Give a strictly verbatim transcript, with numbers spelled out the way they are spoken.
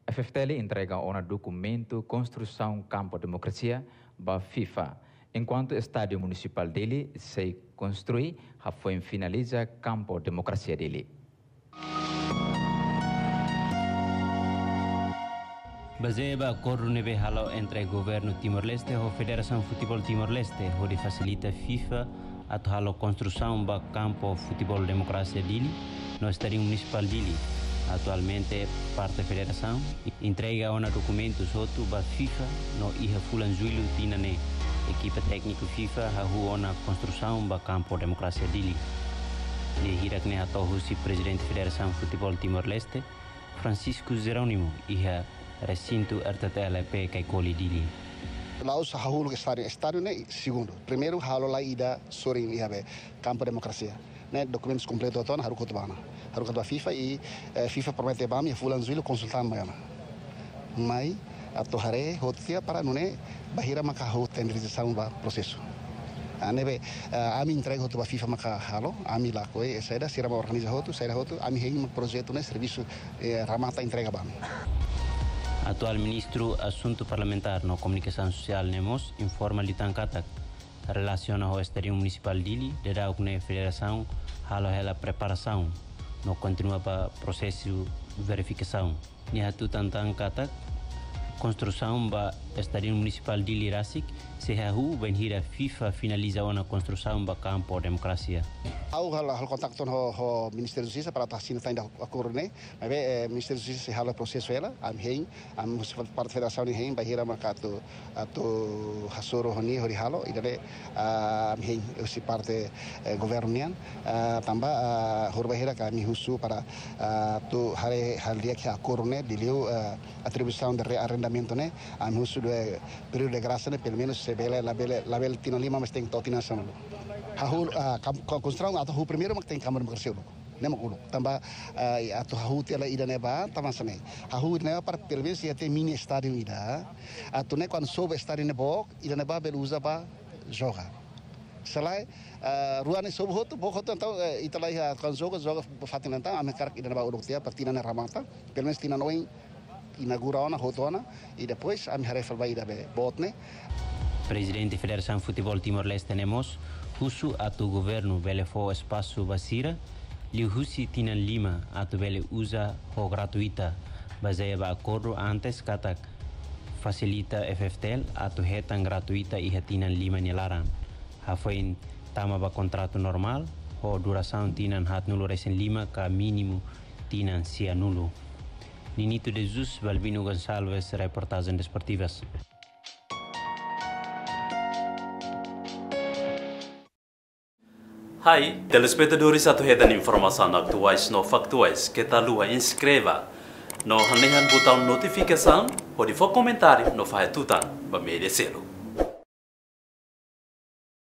A F F T L entrega um documento construção campo democracia para a FIFA, enquanto o estádio municipal dele se construi, já foi finaliza campo democracia dele. Baseado acordo neve halo entre o governo Timor-Leste e a Federação Futebol Timor-Leste, onde facilita a FIFA a halo construção do campo futebol democracia dele no estádio municipal dele. Atualmente, parte da federação entrega um documento solto para a FIFA no Iha Fulan Julho tina ne equipa técnica FIFA a uma construção do campo democracia dele. E hirak ne ato husi presidente da Federação Futebol Timor-Leste, Francisco Jerônimo, Iha recinto R T T L P Kaikoli dili. Lá os halo estádio, estádio né segundo. Primeiro halo lá ida sorin ihabe campo democracia. Né documentos completos todos haru kotbana. Haru kotba FIFA e eh, FIFA promete bam e fulan zuilo consultan bana. Mai atau hare hotia para nune bahira maka ho tenderização ba processo. Anebe ami entrega hotu ba FIFA maka halo ami lá coi saída sira ba organiza hotu saída hotu ami hei projeto né serviço eh, ramata entrega bam. Atual ministro Assunto Parlamentar no Comunicação Social Nemos informa Litan Katak relaciona ao estádio municipal dili da a federação halo ela preparação no continua para processo de verificação. Niatu tantang Katak construção ba estádio municipal dili Rasik se hahu benhira FIFA finaliza uma construção ba campo democracia. Au hal hal kontak ton ho ho Ministério da Justiça para estar sendo ainda acordo né, mas é Ministério da Justiça hal processo ela am hein am parte federação ni hein bahira marcado ato hasoro honi hori halo ida be am hein usi parte governo nian tamba hor bahira kami husu para to hare hal dia que acordo né diliu atribuição de arrendamento né am husu do período de graça né pelo menos se bela la bela la bela tino lima mas tem totina sama hahul construção atau hu primeiro mak tem câmara democracia lo nem makulo tamba atau hahu tela ida neba tamasane hahu neba para pelo menos ia ter mini estádio ida atau ne quando soube estádio nebo ida neba bel usa para jogar selai ruane soube hotu bo hotu então italai quando joga joga fatina então ame karak ida neba udok tia partina na ramata pelo menos tina noin inaugurona hotona e depois ame harefal vai ida be botne. Presidente da Federação Futebol Timor-Leste Nemos husu atu governo vele fo espaço basira liu husi tinan lima atu vele usa ho gratuita baseia ba acordo antes katak facilita F F T L atu hetan gratuita e tinan lima nilaran ha foi tama ba contrato normal ho duração tinan hat nulo resen lima ka mínimo tinan sia nulo. Ninito de Jesus Balbino Gonçalves, reportagem desportivas. Hai, telespectadores atuhedan informação atuais no factuais que tal lua inscreva no hanehan botão notificação ou de for comentário no faz tutan ba merecê-lo.